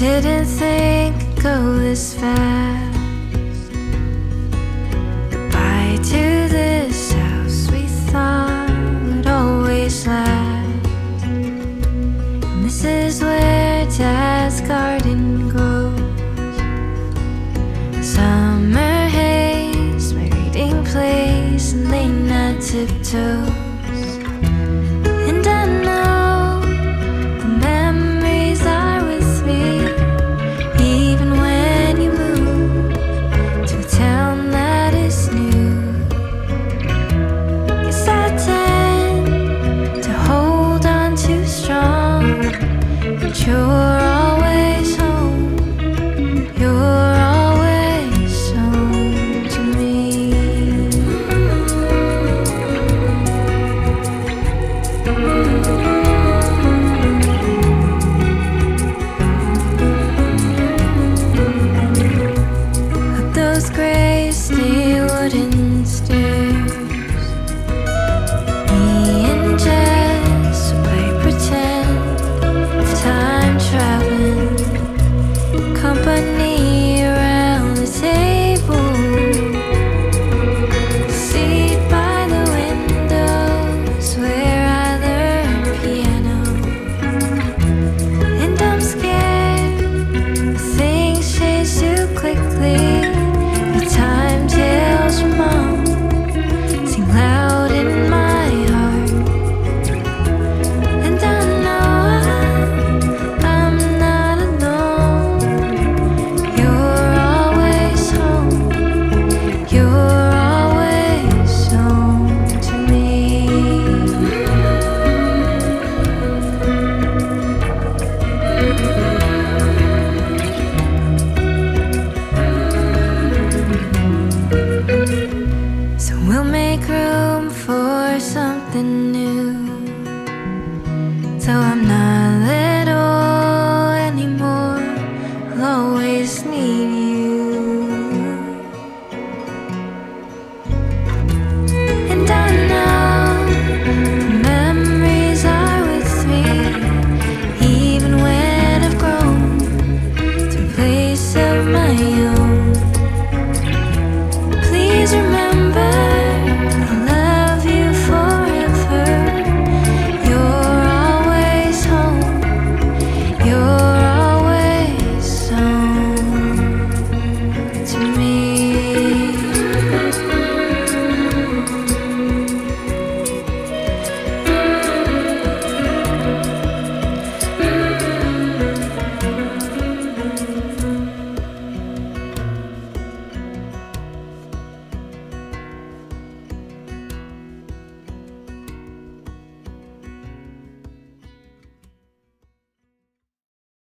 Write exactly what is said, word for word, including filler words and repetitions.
Didn't think it'd go this fast. Goodbye to this house we thought would always last. And this is where Dad's garden grows. Summer haze, my reading place, and late night tiptoes. And I know the memories are with me, even when you move to a town that is new. Guess I tend to hold on too strong, but you're always home. You're always home to me. Up those gray steel wooden stairs, me and Jess play pretend of time traveling, company around the table, seat by the windows where I learned piano. And I'm scared things change too quickly. The time tales from mom sing loud in my heart. And I know I'm not alone. You're always home. You're always home to me. So we'll make room for something new. So I'm not